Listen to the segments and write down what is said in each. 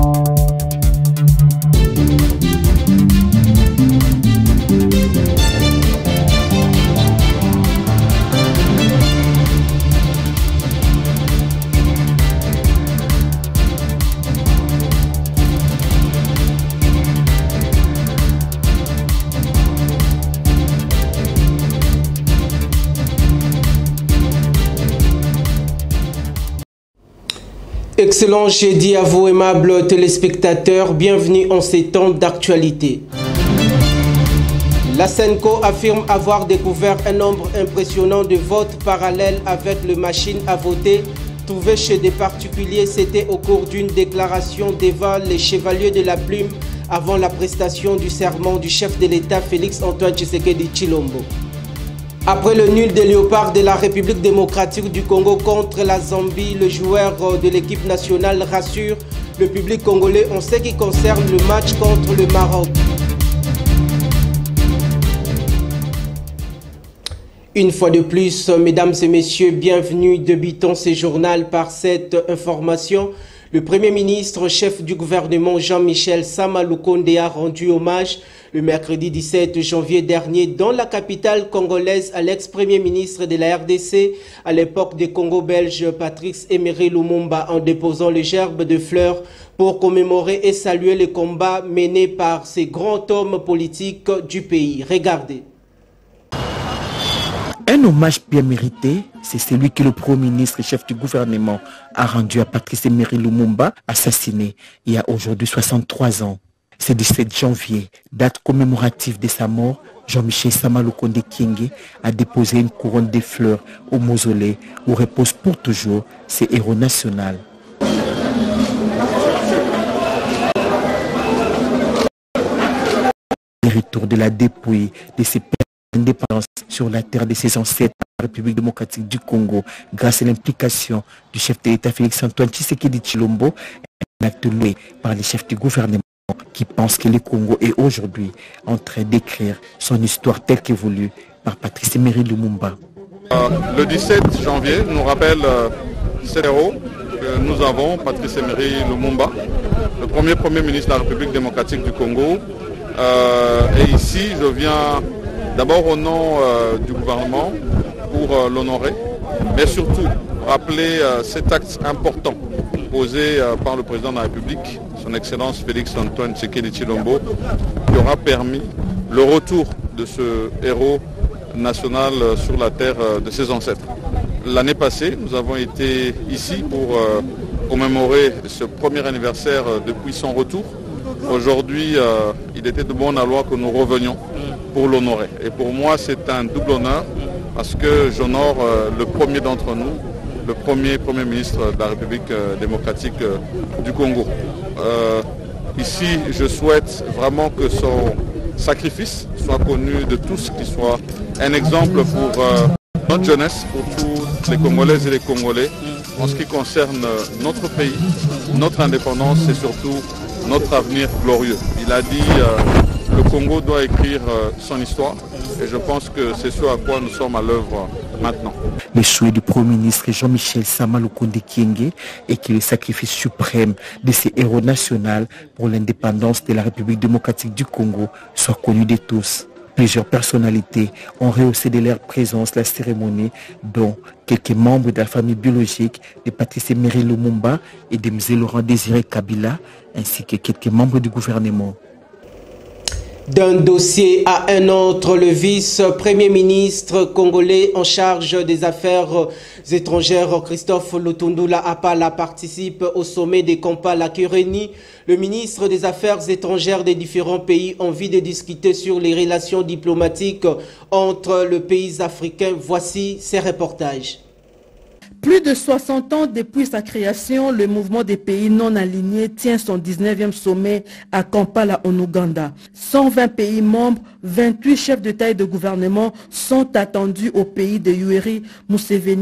Excellent jeudi à vous, aimables téléspectateurs. Bienvenue en ces temps d'actualité. La Senco affirme avoir découvert un nombre impressionnant de votes parallèles avec les machines à voter trouvées chez des particuliers. C'était au cours d'une déclaration devant les chevaliers de la plume avant la prestation du serment du chef de l'État Félix-Antoine Tshisekedi Tshilombo. Après le nul des Léopards de la République démocratique du Congo contre la Zambie, le joueur de l'équipe nationale rassure le public congolais en ce qui concerne le match contre le Maroc. Une fois de plus, mesdames et messieurs, bienvenue. Débutons ce journal par cette information. Le Premier ministre, chef du gouvernement Jean-Michel Sama Lukonde a rendu hommage le mercredi 17 janvier dernier dans la capitale congolaise à l'ex-premier ministre de la RDC à l'époque des Congo belges Patrice Emery Lumumba en déposant les gerbes de fleurs pour commémorer et saluer les combats menés par ces grands hommes politiques du pays. Regardez. Un hommage bien mérité, c'est celui que le Premier ministre et chef du gouvernement a rendu à Patrice Emery Lumumba, assassiné il y a aujourd'hui 63 ans. Ce 17 janvier, date commémorative de sa mort, Jean-Michel Sama Lukonde Kyenge a déposé une couronne de fleurs au mausolée où repose pour toujours ses héros nationaux. Le retour de la dépouille de ses pères d'indépendance sur la terre de ses ancêtres à la République démocratique du Congo grâce à l'implication du chef de l'État Félix-Antoine Tshisekedi Tshilombo, un acte loué par les chefs du gouvernement qui pensent que le Congo est aujourd'hui en train d'écrire son histoire telle qu'évolue par Patrice Emery Lumumba. Le 17 janvier nous rappelle cet héros que nous avons, Patrice Emery Lumumba, le premier ministre de la République démocratique du Congo. Et ici, je viens d'abord au nom du gouvernement pour l'honorer, mais surtout rappeler cet acte important posé par le président de la République, son Excellence Félix-Antoine Tshisekedi Tshilombo, qui aura permis le retour de ce héros national sur la terre de ses ancêtres. L'année passée, nous avons été ici pour commémorer ce premier anniversaire depuis son retour. Aujourd'hui, il était de bon aloi que nous revenions pour l'honorer. Et pour moi, c'est un double honneur parce que j'honore le premier d'entre nous, le premier ministre de la République démocratique du Congo. Ici, je souhaite vraiment que son sacrifice soit connu de tous, qu'il soit un exemple pour notre jeunesse, pour tous les Congolaises et les Congolais, en ce qui concerne notre pays, notre indépendance et surtout notre avenir glorieux. Il a dit le Congo doit écrire son histoire et je pense que c'est ce à quoi nous sommes à l'œuvre maintenant. Le souhait du Premier ministre Jean-Michel Sama Lukonde Kyenge est que le sacrifice suprême de ces héros nationaux pour l'indépendance de la République démocratique du Congo soit connu de tous. Plusieurs personnalités ont rehaussé de leur présence la cérémonie, dont quelques membres de la famille biologique de Patrice Emery Lumumba et de M. Laurent Désiré Kabila, ainsi que quelques membres du gouvernement. D'un dossier à un autre, le vice-premier ministre congolais en charge des affaires étrangères, Christophe Lutundula Apala, participe au sommet des Kampala qui réunit le ministre des Affaires étrangères des différents pays en vue de discuter sur les relations diplomatiques entre les pays africains. Voici ces reportages. Plus de 60 ans depuis sa création, le mouvement des pays non alignés tient son 19e sommet à Kampala en Ouganda. 120 pays membres, 28 chefs d'État et de gouvernement sont attendus au pays de Yoweri Museveni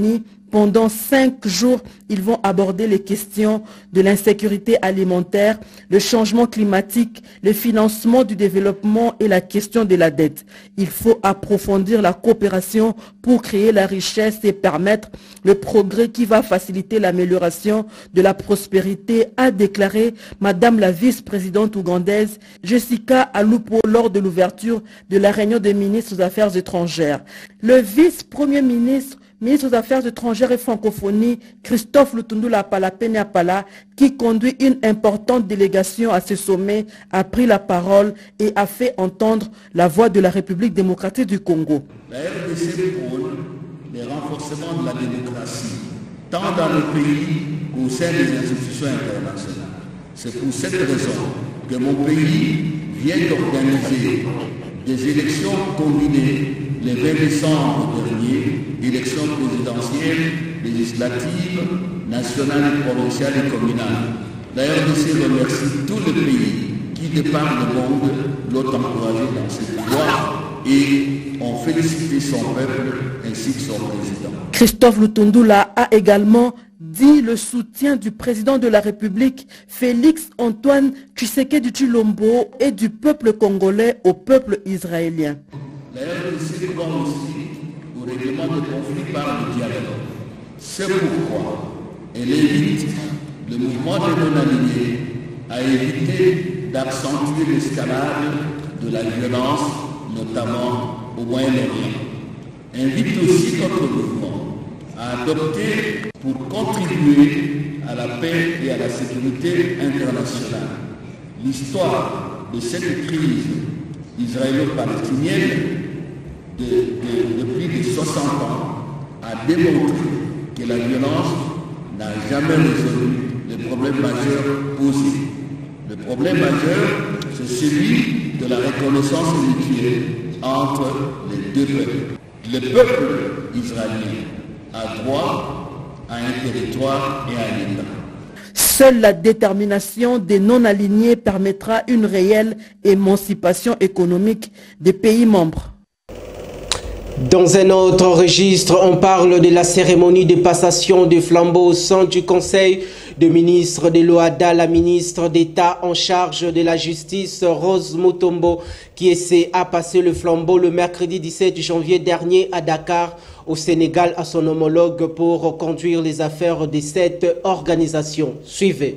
Pendant 5 jours, ils vont aborder les questions de l'insécurité alimentaire, le changement climatique, le financement du développement et la question de la dette. Il faut approfondir la coopération pour créer la richesse et permettre le progrès qui va faciliter l'amélioration de la prospérité, a déclaré Madame la vice-présidente ougandaise Jessica Alupo lors de l'ouverture de la réunion des ministres des Affaires étrangères. Le vice-premier ministre des Affaires étrangères et francophonie, Christophe Lutundula Apala, qui conduit une importante délégation à ce sommet, a pris la parole et a fait entendre la voix de la République démocratique du Congo. La RDC prône le renforcement de la démocratie, tant dans le pays qu'au sein des institutions internationales. C'est pour cette raison que mon pays vient d'organiser des élections combinées le 20 décembre dernier, élections présidentielles, législatives, nationales, provinciales et communales. La RDC remercie tous les pays qui, de par le monde, l'ont encouragé dans cette voie et ont félicité son peuple ainsi que son président. Christophe Lutundula a également dit le soutien du président de la République, Félix Antoine Tshisekedi Tshilombo, et du peuple congolais au peuple israélien. La RDC croit aussi au règlement de conflits par le dialogue. C'est pourquoi elle invite le mouvement des non-alignés à éviter d'accentuer l'escalade de la violence, notamment au Moyen-Orient. Invite aussi notre mouvement à adopter pour contribuer à la paix et à la sécurité internationale. L'histoire de cette crise israélo-palestinienne de plus de 60 ans a démontré que la violence n'a jamais résolu le problème majeur posé. Le problème majeur, c'est celui de la reconnaissance mutuelle entre les deux peuples. Le peuple israélien a droit à un territoire et à un État. Seule la détermination des non-alignés permettra une réelle émancipation économique des pays membres. Dans un autre registre, on parle de la cérémonie de passation de flambeau au sein du Conseil des ministres de l'OADA. La ministre d'État en charge de la justice, Rose Mutombo, qui a passé le flambeau le mercredi 17 janvier dernier à Dakar, au Sénégal, à son homologue pour conduire les affaires de cette organisation. Suivez.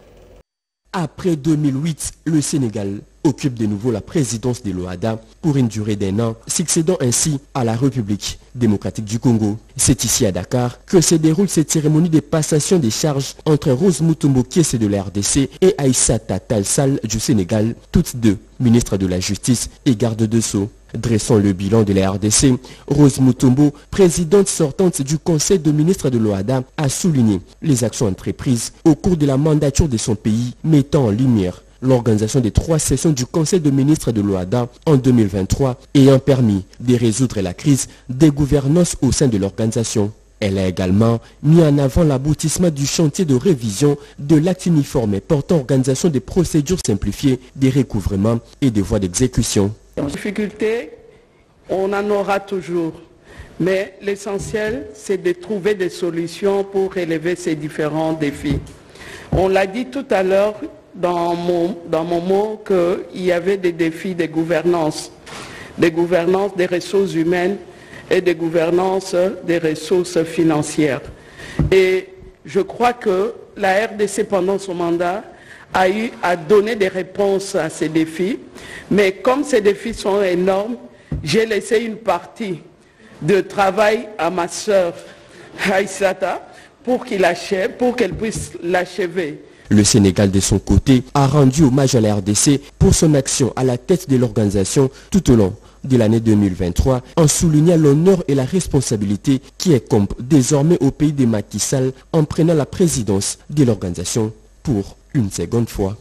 Après 2008, le Sénégal occupe de nouveau la présidence de l'OADA pour une durée d'1 an, succédant ainsi à la République démocratique du Congo. C'est ici à Dakar que se déroule cette cérémonie de passation des charges entre Rose Mutombo Kiese de la RDC et Aïssata Tall Sall du Sénégal, toutes deux ministres de la Justice et garde de Sceaux. Dressant le bilan de la RDC, Rose Mutombo, présidente sortante du Conseil de ministres de l'OADA, a souligné les actions entreprises au cours de la mandature de son pays, mettant en lumière l'organisation des 3 sessions du Conseil de ministres de l'OADA en 2023 ayant permis de résoudre la crise des gouvernances au sein de l'organisation. Elle a également mis en avant l'aboutissement du chantier de révision de l'acte uniforme portant organisation des procédures simplifiées, des recouvrements et des voies d'exécution. En difficulté, on en aura toujours, mais l'essentiel, c'est de trouver des solutions pour relever ces différents défis. On l'a dit tout à l'heure dans mon mot qu'il y avait des défis de gouvernance des ressources humaines et des gouvernances des ressources financières. Et je crois que la RDC, pendant son mandat, a eu à donner des réponses à ces défis. Mais comme ces défis sont énormes, j'ai laissé une partie de travail à ma sœur Aïssata pour qu'elle puisse l'achever. Le Sénégal, de son côté, a rendu hommage à la RDC pour son action à la tête de l'organisation tout au long de l'année 2023, en soulignant l'honneur et la responsabilité qui incombent désormais au pays de Macky Sall en prenant la présidence de l'organisation pour une seconde fois.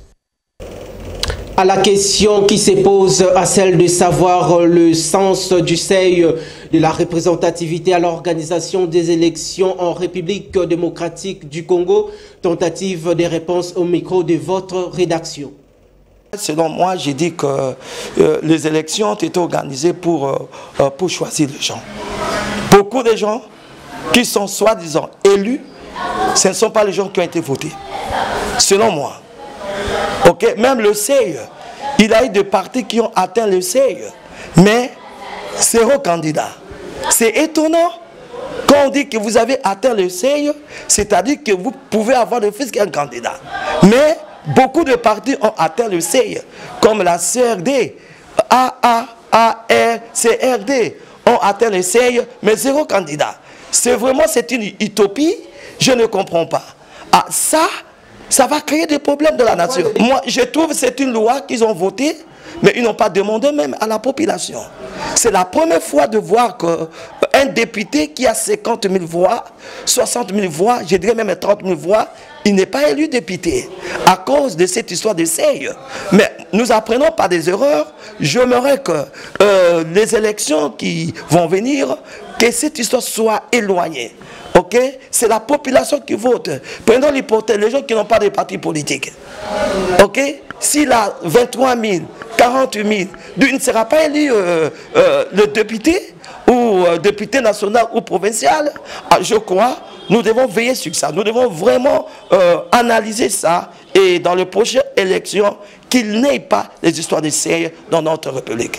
À la question qui se pose, à celle de savoir le sens du seuil de la représentativité à l'organisation des élections en République démocratique du Congo, tentative de réponse au micro de votre rédaction. Selon moi, j'ai dit que les élections ont été organisées pour choisir les gens. Beaucoup de gens qui sont soi-disant élus, ce ne sont pas les gens qui ont été votés. Selon moi. Ok, même le seuil, il y a eu des partis qui ont atteint le seuil, mais 0 candidat. C'est étonnant. Quand on dit que vous avez atteint le seuil, c'est-à-dire que vous pouvez avoir de fils qu'un candidat. Mais beaucoup de partis ont atteint le seuil, comme la CRD, AA, AR, CRD ont atteint le seuil, mais 0 candidat. C'est une utopie, je ne comprends pas. Ah, ça va créer des problèmes de la nation. Moi, je trouve que c'est une loi qu'ils ont votée, mais ils n'ont pas demandé même à la population. C'est la première fois de voir qu'un député qui a 50 000 voix, 60 000 voix, je dirais même 30 000 voix, il n'est pas élu député à cause de cette histoire de seuil. Mais nous apprenons par des erreurs. J'aimerais que les élections qui vont venir, que cette histoire soit éloignée. Ok? C'est la population qui vote. Prenons l'hypothèse, les gens qui n'ont pas de parti politique. Ok? S'il a 23 000, 48 000, il ne sera pas élu le député ou député national ou provincial. Je crois, nous devons veiller sur ça. Nous devons vraiment analyser ça et dans les prochaines élections, qu'il n'ait pas les histoires de seuil dans notre République.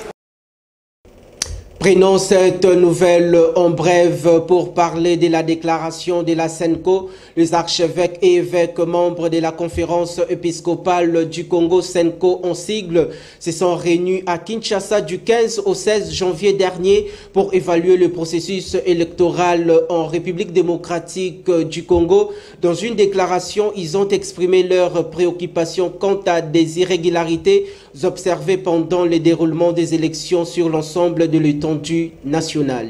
Prenons cette nouvelle en brève pour parler de la déclaration de la SENCO. Les archevêques et évêques membres de la conférence épiscopale du Congo, SENCO en sigle, se sont réunis à Kinshasa du 15 au 16 janvier dernier pour évaluer le processus électoral en République démocratique du Congo. Dans une déclaration, ils ont exprimé leurs préoccupations quant à des irrégularités observées pendant le déroulement des élections sur l'ensemble de l'étendue nationale.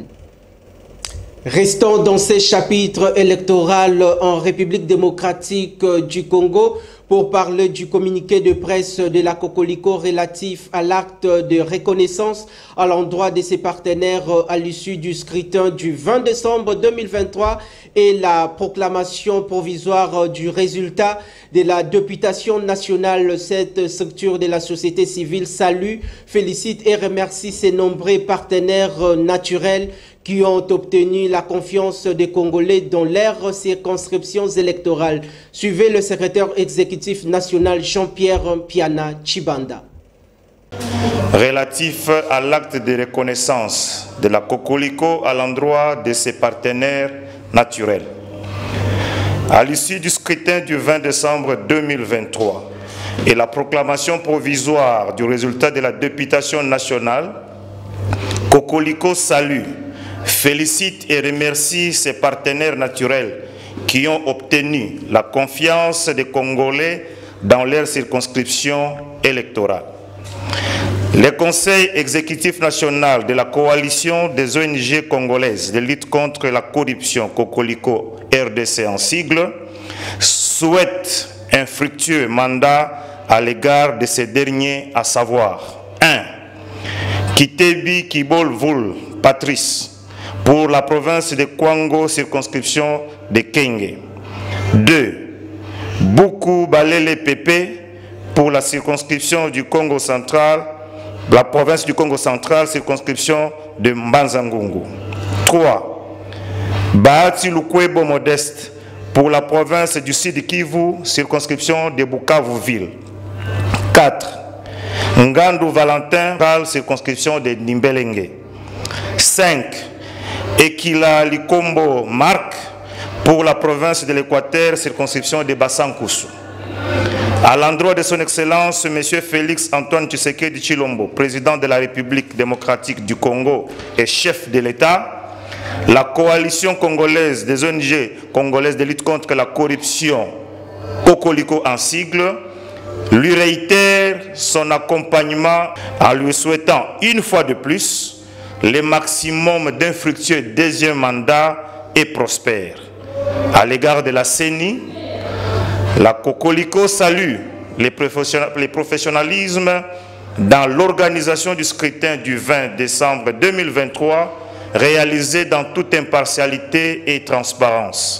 Restons dans ces chapitres électoraux en République démocratique du Congo pour parler du communiqué de presse de la Cocolico relatif à l'acte de reconnaissance à l'endroit de ses partenaires à l'issue du scrutin du 20 décembre 2023 et la proclamation provisoire du résultat de la députation nationale. Cette structure de la société civile salue, félicite et remercie ses nombreux partenaires naturels qui ont obtenu la confiance des Congolais dans leurs circonscriptions électorales. Suivez le secrétaire exécutif national Jean-Pierre Piana Chibanda. Relatif à l'acte de reconnaissance de la Cocolico à l'endroit de ses partenaires naturels. À l'issue du scrutin du 20 décembre 2023 et la proclamation provisoire du résultat de la députation nationale, Cocolico salue, félicite et remercie ses partenaires naturels qui ont obtenu la confiance des Congolais dans leur circonscription électorale. Le Conseil exécutif national de la coalition des ONG congolaises de lutte contre la corruption, Cocolico RDC en sigle, souhaite un fructueux mandat à l'égard de ces derniers, à savoir 1. Kitebi Kibolvul Patrice pour la province de Kwango, circonscription de Kenge. 2. Buku Balele Pepe pour la circonscription du Congo central, la province du Congo central, circonscription de Mbanzangungu. 3. Bahati Lukwebo Modeste pour la province du Sud Kivu, circonscription de Bukavu-Ville. 4. Ngandu Valentin, circonscription de Nimbelenge. 5. Ekila Likombo Marc pour la province de l'Équateur, circonscription de Bassankusu. À l'endroit de son Excellence, M. Félix Antoine Tshisekedi Tshilombo, président de la République démocratique du Congo et chef de l'État, la coalition congolaise des ONG congolaises de lutte contre la corruption, Cocolico en sigle, lui réitère son accompagnement en lui souhaitant une fois de plus le maximum d'un fructueux deuxième mandat et prospère. À l'égard de la CENI, la Cocolico salue les professionnalismes dans l'organisation du scrutin du 20 décembre 2023 réalisé dans toute impartialité et transparence.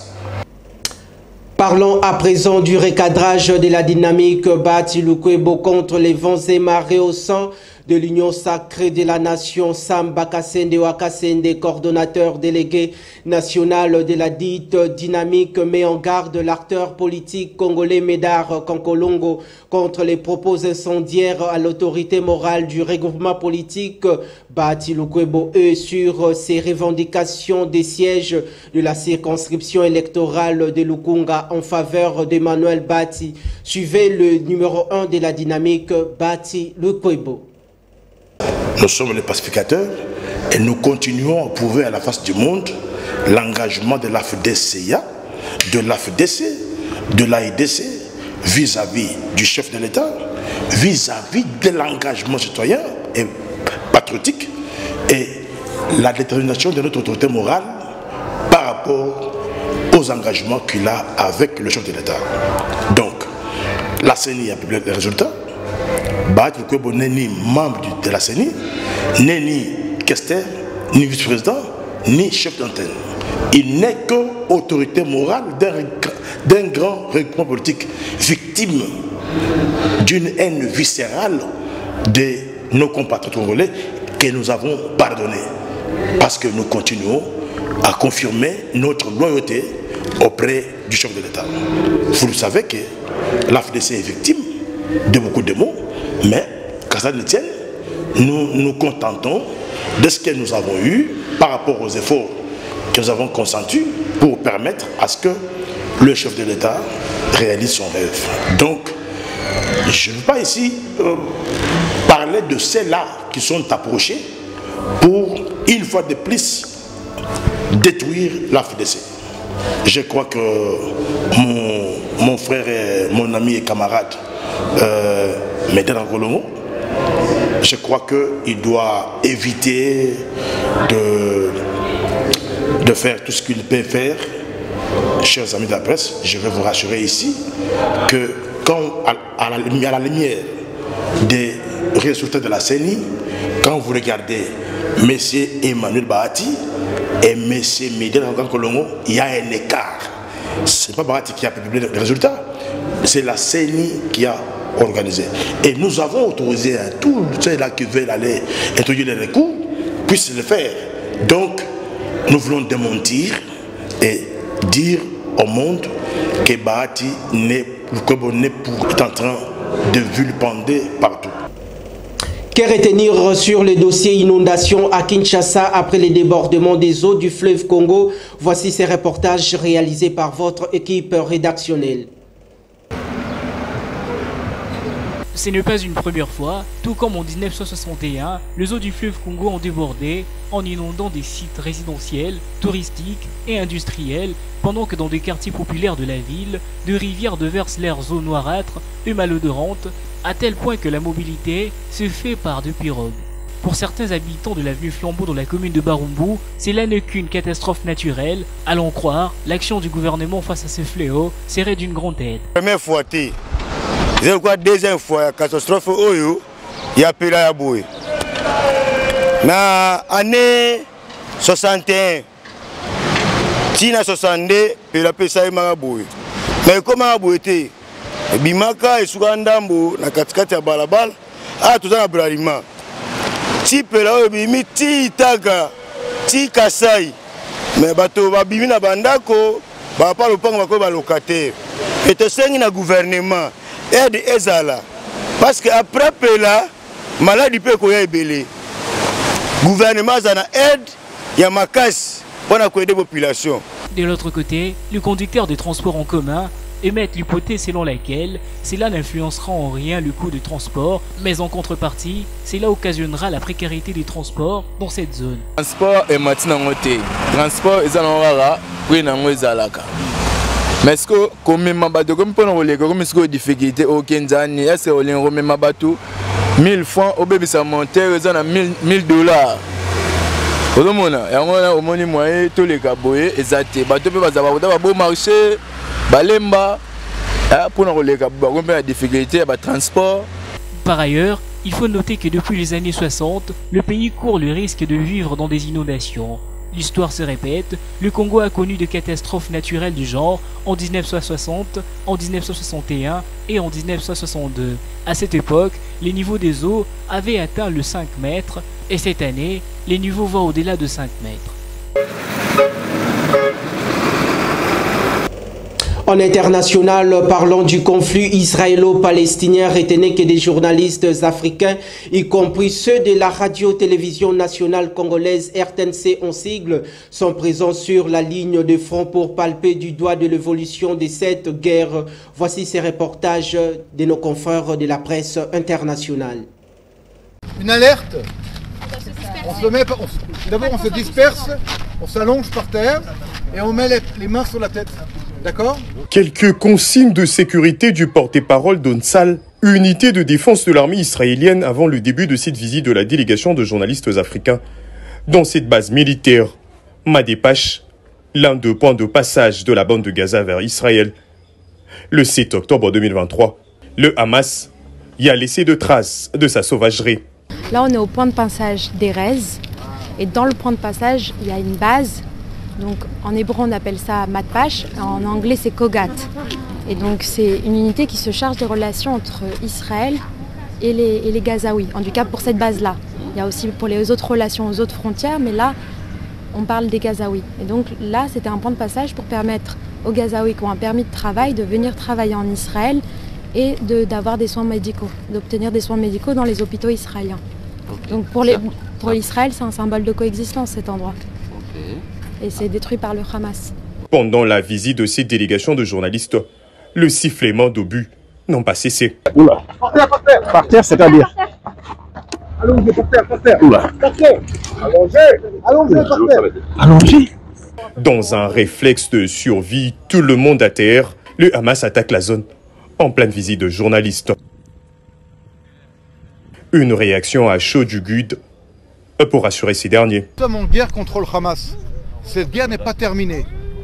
Parlons à présent du recadrage de la dynamique Bahati Lukwebo contre les vents et marées au sein de l'Union sacrée de la nation, Sam Bakasende Wakasende, coordonnateur délégué national de la dite dynamique, met en garde l'acteur politique congolais Médard Kankolongo contre les propos incendiaires à l'autorité morale du regroupement politique Bati Lukwebo sur ses revendications des sièges de la circonscription électorale de Lukunga en faveur d'Emmanuel Bati. Suivez le numéro 1 de la dynamique, Bati Lukwebo. Nous sommes les pacificateurs et nous continuons à prouver à la face du monde l'engagement de l'AFDCA, de l'AFDC, de l'AIDC vis-à-vis du chef de l'État, vis-à-vis de l'engagement citoyen et patriotique et la détermination de notre autorité morale par rapport aux engagements qu'il a avec le chef de l'État. Donc, la CENI a publié les résultats. Bati Lukwebo n'est ni membre de la CENI, n'est ni questeur, ni vice-président, ni chef d'antenne. Il n'est qu'autorité morale d'un grand regroupement politique, victime d'une haine viscérale de nos compatriotes congolais que nous avons pardonné. Parce que nous continuons à confirmer notre loyauté auprès du chef de l'État. Vous le savez que l'AFDC est victime de beaucoup de mots, mais qu'à ça ne tienne, nous nous contentons de ce que nous avons eu par rapport aux efforts que nous avons consentis pour permettre à ce que le chef de l'État réalise son rêve. Donc, je ne veux pas ici parler de ceux-là qui sont approchés pour, une fois de plus, détruire l'AFDC. Je crois que mon frère et mon ami et camarade Médard Kankolongo, je crois qu'il doit éviter de faire tout ce qu'il peut faire. Chers amis de la presse, je vais vous rassurer ici que quand, à la lumière des résultats de la CENI, quand vous regardez M. Emmanuel Bati et M. Médard Kankolongo, il y a un écart. Ce n'est pas Bati qui a publié les résultats, c'est la CENI qui a organisé. Et nous avons autorisé à tous ceux-là qui veulent aller introduire les recours puissent le faire. Donc, nous voulons démentir et dire au monde que Bati est en train de vilipender partout. Que retenir sur le dossier inondation à Kinshasa après les débordements des eaux du fleuve Congo? Voici ces reportages réalisés par votre équipe rédactionnelle. Ce n'est pas une première fois, tout comme en 1961, les eaux du fleuve Congo ont débordé en inondant des sites résidentiels, touristiques et industriels, pendant que dans des quartiers populaires de la ville, de rivières déversent leurs eaux noirâtres et malodorantes, à tel point que la mobilité se fait par deux pirogues. Pour certains habitants de l'avenue Flambeau dans la commune de Barumbu, cela n'est qu'une catastrophe naturelle. Allons croire, l'action du gouvernement face à ce fléau serait d'une grande aide. Première fois, c'est quoi deuxième fois, la catastrophe Oyo, il y a Pela Yaboué. Na année 61, Tina 62, Pela Pesa Yaboué. Mais comment Yaboué? Bimaka et Sougandambo, na katikati ya balabala, tout ça na Bralima. Ti Pela Yabimi, ti Itaga, ti Kasai. Mais bato babimi na bandako, ba pa lopango bako ba locataire. Et te sengi na gouvernement. Aide ezala parce que après Pela maladie peut koya ebele gouvernement zana aide ya makasi pour aider la population. De l'autre côté, le conducteur de transport en commun émet l'hypothèse selon laquelle cela n'influencera en rien le coût de transport, mais en contrepartie, cela occasionnera la précarité des transports dans cette zone. Transport est maintenant noté. Transport est en rara, oui nango ezalaka. Mais est-ce que comme même bateau comme pour nous les comme est-ce que difficulté au Kenzani est-ce que les même bateau 1000 francs au bébé ça monter ils ont $1000 au monde et on a au monde moyen tous les caboyés exact bateau peut avoir beau marché balemba pour nous les caboyés comme la difficulté à transport. Par ailleurs, il faut noter que depuis les années 60, le pays court le risque de vivre dans des inondations. L'histoire se répète, le Congo a connu des catastrophes naturelles du genre en 1960, en 1961 et en 1962. À cette époque, les niveaux des eaux avaient atteint le 5 mètres et cette année, les niveaux vont au-delà de 5 mètres. En international, parlons du conflit israélo-palestinien. Retenez que des journalistes africains, y compris ceux de la radio-télévision nationale congolaise RTNC en sigle, sont présents sur la ligne de front pour palper du doigt de l'évolution de cette guerre. Voici ces reportages de nos confrères de la presse internationale. Une alerte. D'abord on se disperse, on s'allonge par terre et on met les mains sur la tête. D'accord ? Quelques consignes de sécurité du porte-parole d'Onsal, unité de défense de l'armée israélienne avant le début de cette visite de la délégation de journalistes africains dans cette base militaire. Madépache, l'un des points de passage de la bande de Gaza vers Israël. Le 7 octobre 2023, le Hamas y a laissé de traces de sa sauvagerie. Là, on est au point de passage d'Erez et dans le point de passage, il y a une base. Donc en hébreu on appelle ça Matpash, en anglais c'est Kogat. Et donc c'est une unité qui se charge des relations entre Israël et les Gazaouis, en tout cas pour cette base-là. Il y a aussi pour les autres relations aux autres frontières, mais là on parle des Gazaouis. Et donc là c'était un point de passage pour permettre aux Gazaouis qui ont un permis de travail de venir travailler en Israël et d'avoir des soins médicaux, d'obtenir des soins médicaux dans les hôpitaux israéliens. Donc pour Israël c'est un symbole de coexistence cet endroit. Et c'est détruit par le Hamas. Pendant la visite de ces délégations de journalistes, le sifflement d'obus n'ont pas cessé. Oula. Par terre, c'est-à-dire Allongez, par terre. Oula. Par terre. Allongez, par terre. Allongez. Dans un réflexe de survie, tout le monde à terre, le Hamas attaque la zone en pleine visite de journalistes. Une réaction à chaud du GUD pour rassurer ces derniers. Nous sommes en guerre contre le Hamas. Cette guerre n'est pas terminée.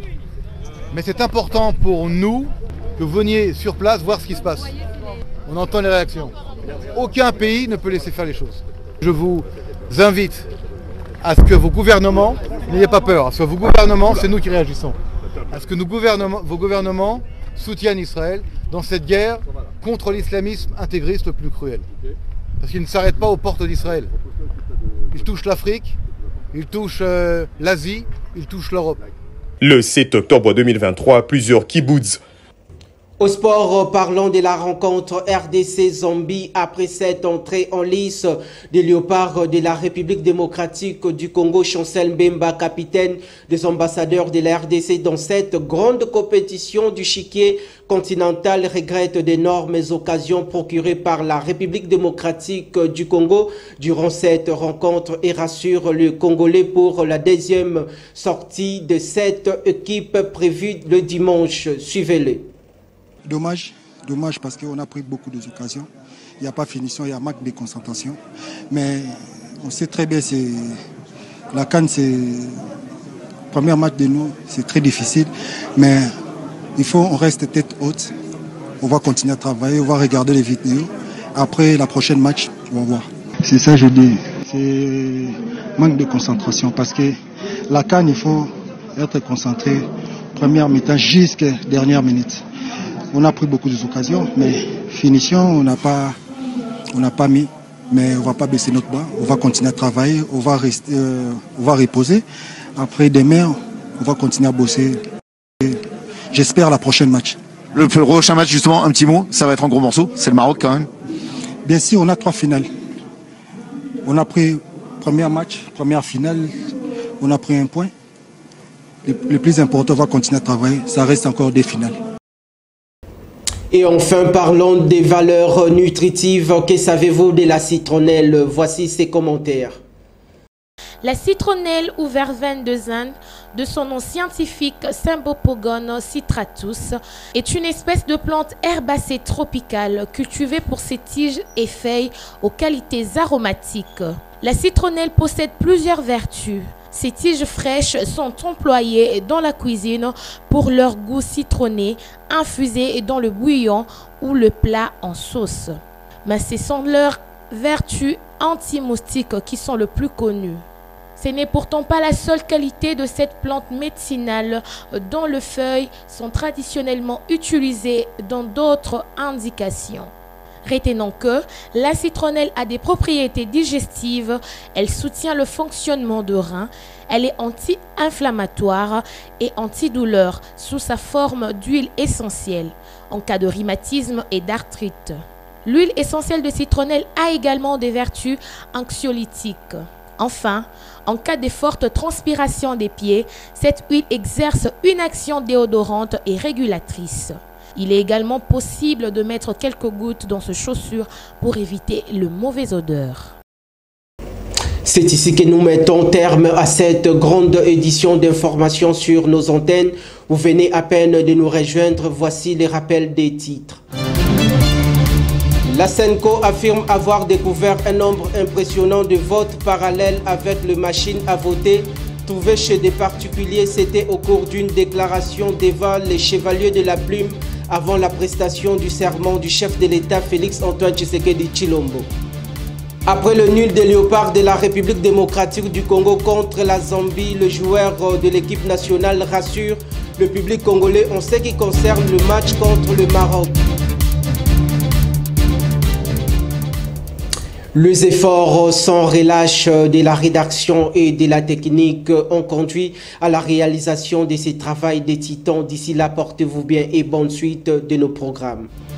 Mais c'est important pour nous que vous veniez sur place voir ce qui se passe. On entend les réactions. Aucun pays ne peut laisser faire les choses. Je vous invite à ce que vos gouvernements, n'ayez pas peur, à ce que vos gouvernements, c'est nous qui réagissons, à ce que vos gouvernements soutiennent Israël dans cette guerre contre l'islamisme intégriste le plus cruel. Parce qu'il ne s'arrête pas aux portes d'Israël. Il touche l'Afrique, il touche l'Asie, il touche l'Europe. Le 7 octobre 2023, plusieurs kibbutz. Au sport, parlons de la rencontre RDC-Zambie après cette entrée en lice des Léopards de la République démocratique du Congo. Chancel Mbemba, capitaine des ambassadeurs de la RDC dans cette grande compétition du chiquier continental, regrette d'énormes occasions procurées par la République démocratique du Congo durant cette rencontre et rassure le Congolais pour la deuxième sortie de cette équipe prévue le dimanche. Suivez-le. Dommage parce qu'on a pris beaucoup d'occasions. Il n'y a pas finition, il y a manque de concentration. Mais on sait très bien, la CAN, c'est le premier match de nous, c'est très difficile. Mais on reste tête haute. On va continuer à travailler, on va regarder les vidéos. Après la prochaine match, on va voir. C'est ça que je dis. C'est manque de concentration parce que la CAN, il faut être concentré première mi-temps jusqu'à dernière minute. On a pris beaucoup d'occasions, mais finition, on n'a pas mis. Mais on ne va pas baisser notre bras. On va continuer à travailler, on va reposer. Après demain, on va continuer à bosser. J'espère la prochaine match. Le prochain match, justement, un petit mot, ça va être un gros morceau. C'est le Maroc quand même. Bien sûr, on a 3 finales. On a pris premier match, première finale, on a pris 1 point. Le plus important, on va continuer à travailler. Ça reste encore des finales. Et enfin, parlons des valeurs nutritives. Que savez-vous de la citronnelle? Voici ses commentaires. La citronnelle ou verveine de Inde, de son nom scientifique Symbopogon citratus, est une espèce de plante herbacée tropicale cultivée pour ses tiges et feuilles aux qualités aromatiques. La citronnelle possède plusieurs vertus. Ces tiges fraîches sont employées dans la cuisine pour leur goût citronné, infusées dans le bouillon ou le plat en sauce. Mais ce sont leurs vertus anti-moustiques qui sont le plus connues. Ce n'est pourtant pas la seule qualité de cette plante médicinale dont les feuilles sont traditionnellement utilisées dans d'autres indications. Retenons que la citronnelle a des propriétés digestives, elle soutient le fonctionnement de rein, elle est anti-inflammatoire et antidouleur sous sa forme d'huile essentielle en cas de rhumatisme et d'arthrite. L'huile essentielle de citronnelle a également des vertus anxiolytiques. Enfin, en cas de forte transpiration des pieds, cette huile exerce une action déodorante et régulatrice. Il est également possible de mettre quelques gouttes dans ce chaussure pour éviter le mauvais odeur. C'est ici que nous mettons terme à cette grande édition d'information sur nos antennes. Vous venez à peine de nous rejoindre, voici les rappels des titres. La Senco affirme avoir découvert un nombre impressionnant de votes parallèles avec les machines à voter trouvées chez des particuliers. C'était au cours d'une déclaration devant les chevaliers de la plume avant la prestation du serment du chef de l'État Félix-Antoine Tshisekedi Tshilombo. Après le nul des Léopards de la République démocratique du Congo contre la Zambie, le joueur de l'équipe nationale rassure le public congolais en ce qui concerne le match contre le Maroc. Les efforts sans relâche de la rédaction et de la technique ont conduit à la réalisation de ces travaux des titans. D'ici là, portez-vous bien et bonne suite de nos programmes.